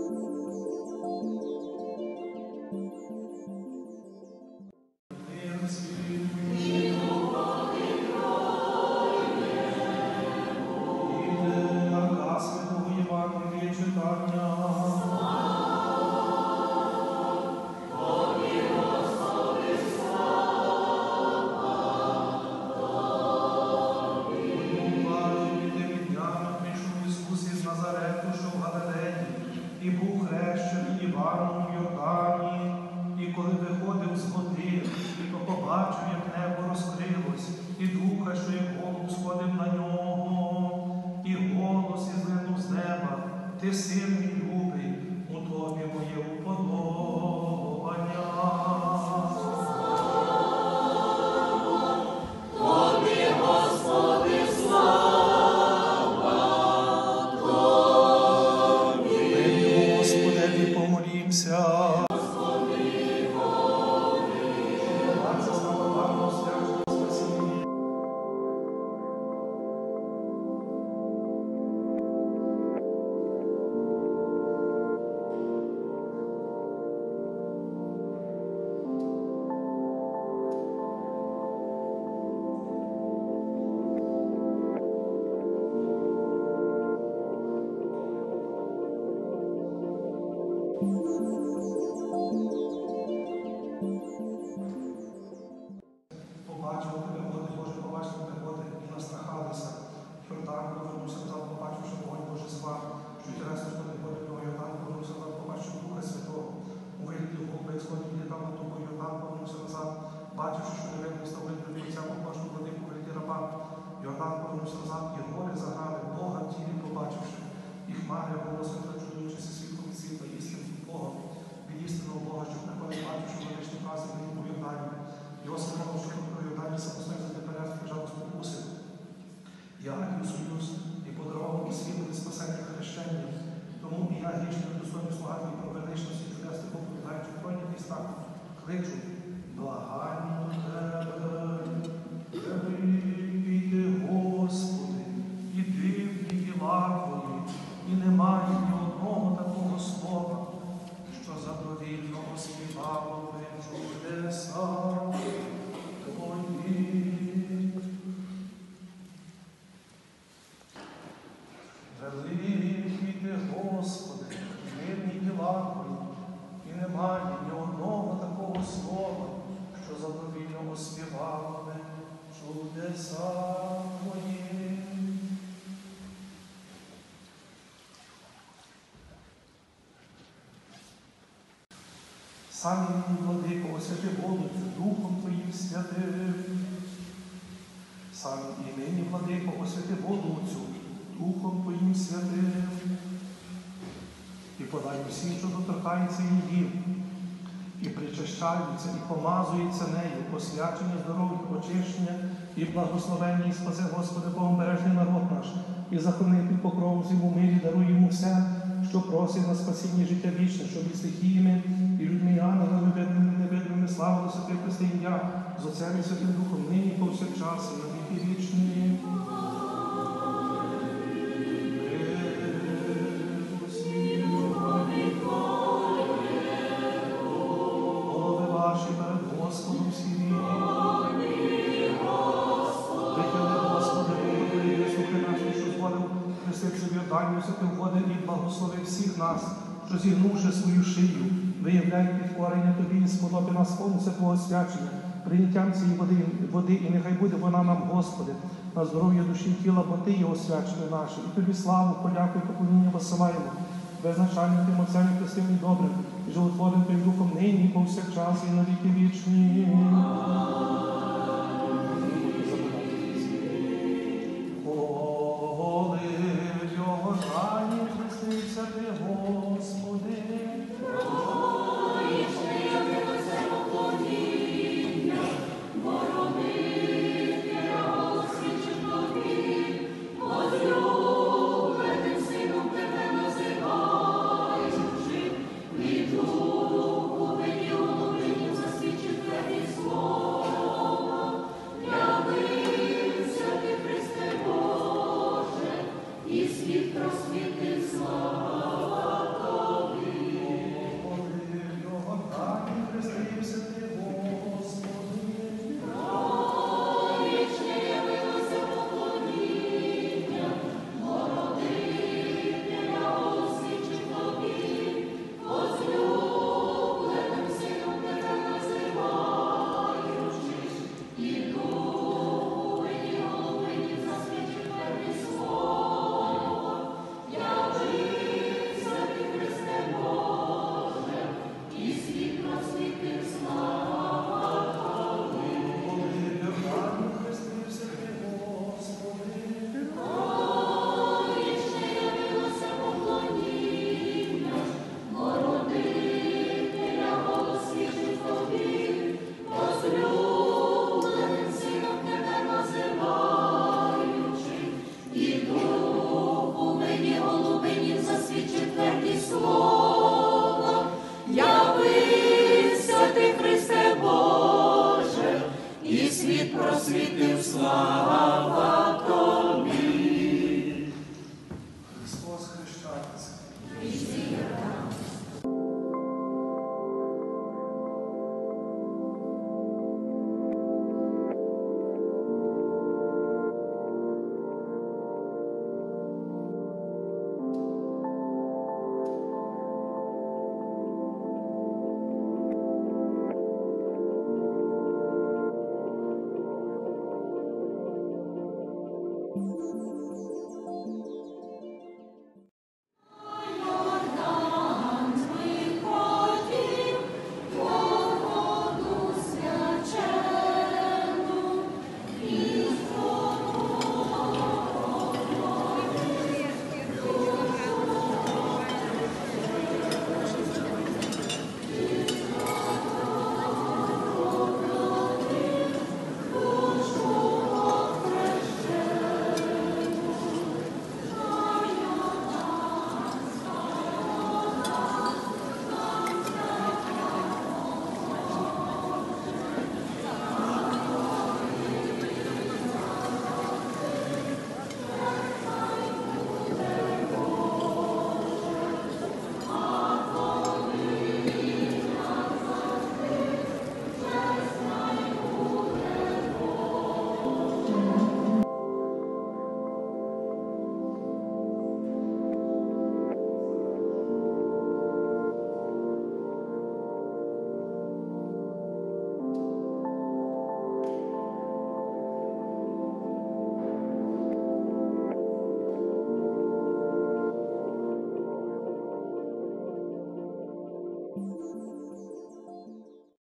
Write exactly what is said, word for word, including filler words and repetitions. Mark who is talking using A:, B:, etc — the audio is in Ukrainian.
A: Ти син мій любий, у тобі моє уподобання.
B: Тобі, Господи, слава Тобі.
A: Ми, Господеві, помолімся.
B: Господи, помилуй.
A: Це слава Богу, святого спасіння. Побачив тебе, Господи Боже, побачив тебе, Господи, і настрахалися. Йордан повернувся назад, побачивши вогонь Божий свар, що тілесно, Господи Боже, того Йордан повернувся назад, побачив Духа Святого. У вигляді губи, як сходить літав на тому, Йордан повернувся назад, бачивши, що невидимий став видно від Отця, побачив владику в вигляді раба. Йордан повернувся назад, і гори заграли, Бога в тілі побачивши. І хмари голосом чудуючися світлом від світла, істинним Богом, від істинного Бога, що приходить, бачивши величні праздник у Йордані. Йосиф мав, що про Йордані самостойно за тепер спочатку спокусив. Я і союз, і подарував і світло від спасення хрещення. Тому і я грішний недостойний слугати і про величності чудесних оповідаючи троні міста. Кличу, благаю тебе, прийди, Господи, і дивні діла Твої, і немає ні одного такого слова, що задовільно оспівало би чудеса Твої. Великий ти, Господи, дивні діла Твої, і немає ні одного такого слова, що задовільно оспівало би чудеса Твої. Самі владико, освяти Голубцю, Духом Твоїм святим. Самі імені владико, освяти Голубцю, Духом Твоїм святим. І подай усім, що доторкається її, і причащаються, і помазуються нею, посвячення, здоров'я, очищення, і благословення, і спаси, Господи, Богом бережний народ наш, і захорони під покровом зиму мирі, даруй йому все, що просить на спасіння життя вічне, щоб і стихіями, і людьми, і ангелами, видними, невидимими, славилося Ти, Христе, ім'я, з Отцем і Святим Духом, нині повсякчас, і на віки вічні. Голови ваші перед Господом всі війні. Прихили, Господи, Богу, вислухи наші, що зводив хрестивши в Йордані, святим води і благослови всіх нас, що зігнувши свою шию, виявляють підкорення Тобі і сподоби нас повністю Твого свячення, прийняттям цієї води, води, і нехай буде вона нам, Господи, на здоров'я душі і тіла, бо Ти є освячення наше. І Тобі славу, подяку і поклоніння посилаємо, беззначальним Тим Отцем і Христим і добрим, і животворним Твоїм Духом нині, і повсякчас, і на віки вічні. Коли в Йордані хрестився Ти, Господи,
B: Від Духу, від Його, засвідчив Твоє слово. просвітив слава.